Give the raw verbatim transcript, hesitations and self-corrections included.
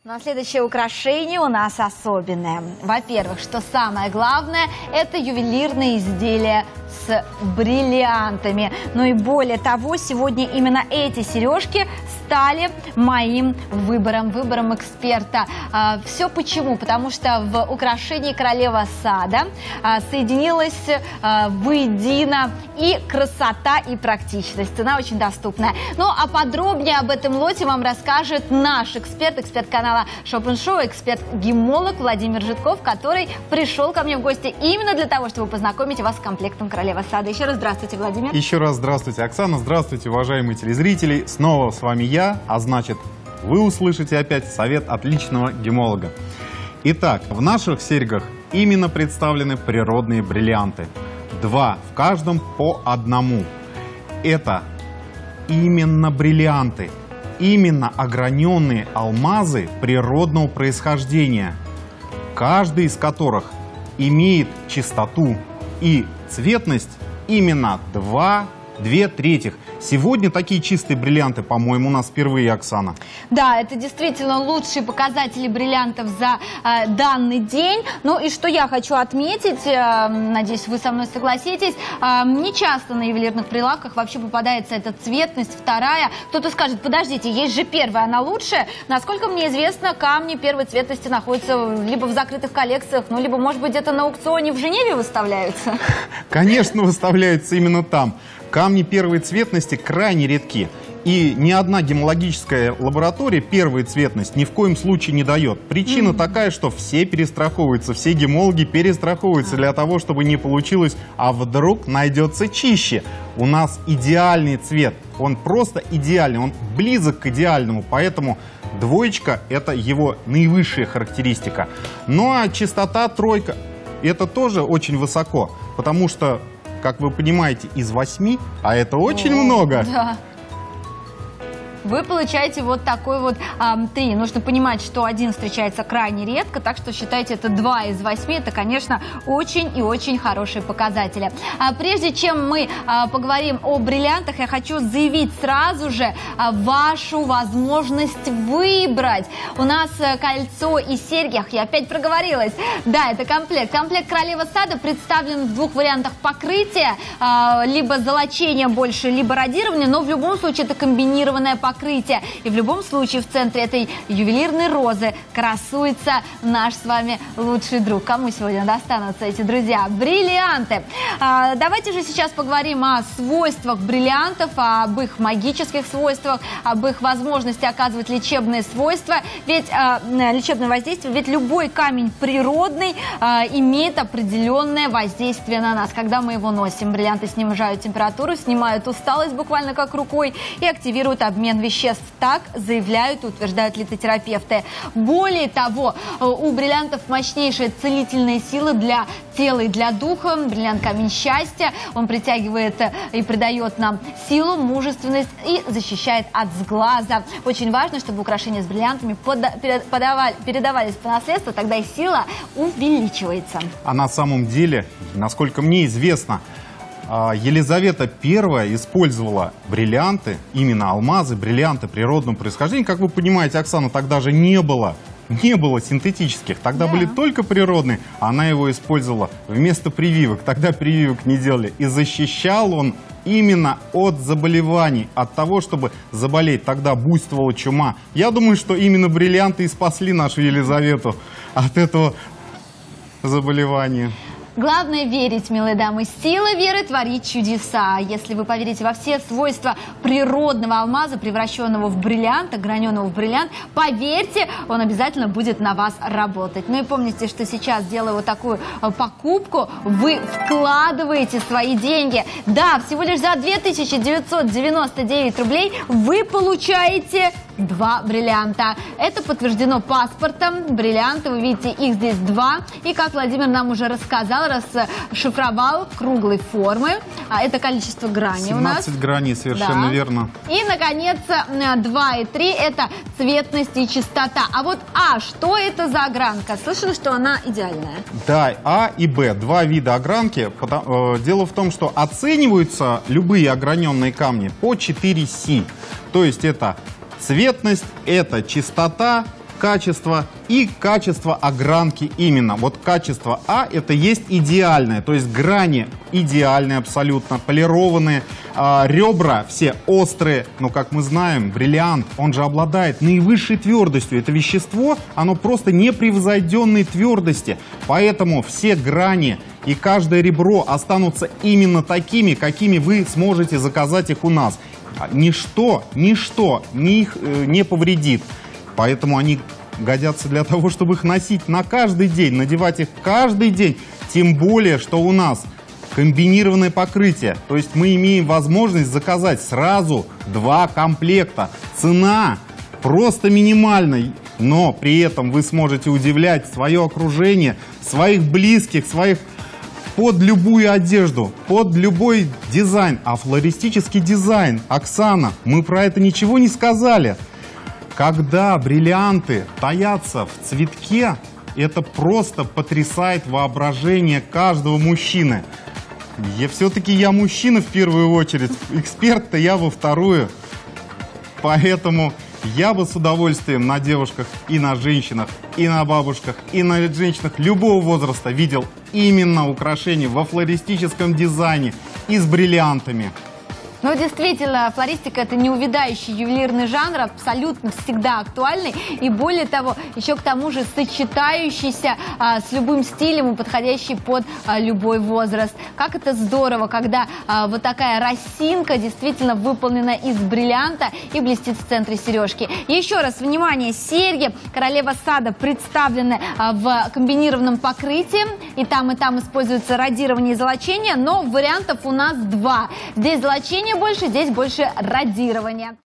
Ну а следующее украшение у нас особенное. Во-первых, что самое главное, это ювелирные изделия с бриллиантами. Ну и более того, сегодня именно эти сережки стали моим выбором, выбором эксперта. А, все почему? Потому что в украшении королева сада а, соединилась а, воедино и красота, и практичность. Цена очень доступная. Ну а подробнее об этом лоте вам расскажет наш эксперт, эксперт канала Shop and Show, эксперт-гемолог Владимир Житков, который пришел ко мне в гости именно для того, чтобы познакомить вас с комплектом королева сада. Еще раз здравствуйте, Владимир. Еще раз здравствуйте, Оксана. Здравствуйте, уважаемые телезрители. Снова с вами я, а значит, вы услышите опять совет отличного гемолога. Итак, в наших серьгах именно представлены природные бриллианты. Два, в каждом по одному. Это именно бриллианты. Именно ограненные алмазы природного происхождения, каждый из которых имеет чистоту и цветность именно два, две третьих. Сегодня такие чистые бриллианты, по-моему, у нас впервые, Оксана. Да, это действительно лучшие показатели бриллиантов за э, данный день. Ну и что я хочу отметить, э, надеюсь, вы со мной согласитесь, э, не часто на ювелирных прилавках вообще попадается эта цветность, вторая. Кто-то скажет, подождите, есть же первая, она лучшая. Насколько мне известно, камни первой цветности находятся либо в закрытых коллекциях, ну либо, может быть, где-то на аукционе в Женеве выставляются. Конечно, выставляются именно там. Камни первой цветности крайне редки. И ни одна гемологическая лаборатория первую цветность ни в коем случае не дает. Причина mm-hmm. такая, что все перестраховываются, все гемологи перестраховываются для того, чтобы не получилось, а вдруг найдется чище. У нас идеальный цвет, он просто идеальный, он близок к идеальному, поэтому двоечка – это его наивысшая характеристика. Ну а чистота тройка – это тоже очень высоко, потому что, как вы понимаете, из восьми, а это очень О, много. Да. Вы получаете вот такой вот эм, три. Нужно понимать, что один встречается крайне редко, так что считайте, это два из восьми. Это, конечно, очень и очень хорошие показатели. А прежде чем мы а, поговорим о бриллиантах, я хочу заявить сразу же а, вашу возможность выбрать. У нас а, кольцо и серьги, ах, я опять проговорилась. Да, это комплект. Комплект королева сада представлен в двух вариантах покрытия. А, либо золочение больше, либо радирование, но в любом случае это комбинированное покрытие. покрытие. И в любом случае в центре этой ювелирной розы красуется наш с вами лучший друг. Кому сегодня достанутся эти друзья? Бриллианты. А, давайте же сейчас поговорим о свойствах бриллиантов, об их магических свойствах, об их возможности оказывать лечебные свойства, ведь а, лечебное воздействие, ведь любой камень природный а, имеет определенное воздействие на нас, когда мы его носим. Бриллианты снижают температуру, снимают усталость буквально как рукой и активируют обмен веществ. Так заявляют и утверждают литотерапевты. Более того, у бриллиантов мощнейшая целительная сила для тела и для духа. Бриллиант – камень счастья. Он притягивает и придает нам силу, мужественность и защищает от сглаза. Очень важно, чтобы украшения с бриллиантами подавали, передавались по наследству, тогда и сила увеличивается. А на самом деле, насколько мне известно, Елизавета Первая использовала бриллианты, именно алмазы, бриллианты природного происхождения. Как вы понимаете, Оксана, тогда же не было, не было синтетических, тогда да. были только природные. Она его использовала вместо прививок, тогда прививок не делали. И защищал он именно от заболеваний, от того, чтобы заболеть. Тогда буйствовала чума. Я думаю, что именно бриллианты и спасли нашу Елизавету от этого заболевания. Главное верить, милые дамы. Сила веры творит чудеса. Если вы поверите во все свойства природного алмаза, превращенного в бриллиант, ограненного в бриллиант, поверьте, он обязательно будет на вас работать. Ну и помните, что сейчас, делая вот такую покупку, вы вкладываете свои деньги. Да, всего лишь за две тысячи девятьсот девяносто девять рублей вы получаете два бриллианта. Это подтверждено паспортом. Бриллианты, вы видите, их здесь два. И, как Владимир нам уже рассказал, расшифровал, круглой формы. А это количество граней у нас. семнадцать граней, совершенно да. верно. И, наконец, два и три – это цветность и чистота. А вот А, что это за огранка? Слышала, что она идеальная? Да, А и Б. Два вида огранки. Дело в том, что оцениваются любые ограненные камни по четыре Си. То есть это цветность, это чистота качество и качество огранки именно. Вот качество А это есть идеальное, то есть грани идеальные абсолютно, полированные, а, ребра все острые, но как мы знаем, бриллиант, он же обладает наивысшей твердостью. Это вещество, оно просто непревзойденной твердости, поэтому все грани и каждое ребро останутся именно такими, какими вы сможете заказать их у нас. Ничто, ничто не их э, не повредит. Поэтому они годятся для того, чтобы их носить на каждый день, надевать их каждый день. Тем более, что у нас комбинированное покрытие. То есть мы имеем возможность заказать сразу два комплекта. Цена просто минимальная, но при этом вы сможете удивлять свое окружение, своих близких, своих под любую одежду, под любой дизайн. А флористический дизайн, Оксана, мы про это ничего не сказали. Когда бриллианты таятся в цветке, это просто потрясает воображение каждого мужчины. Я все-таки я мужчина в первую очередь, эксперт-то я во вторую. Поэтому я бы с удовольствием на девушках и на женщинах, и на бабушках, и на женщинах любого возраста видел именно украшения во флористическом дизайне и с бриллиантами. Ну, действительно, флористика – это неувядающий ювелирный жанр, абсолютно всегда актуальный. И более того, еще к тому же сочетающийся а, с любым стилем и подходящий под а, любой возраст. Как это здорово, когда а, вот такая росинка действительно выполнена из бриллианта и блестит в центре сережки. Еще раз, внимание, серьги «Королева сада» представлены а, в комбинированном покрытии. И там, и там используется радирование и золочение, но вариантов у нас два. Здесь золочение больше, здесь больше радирования.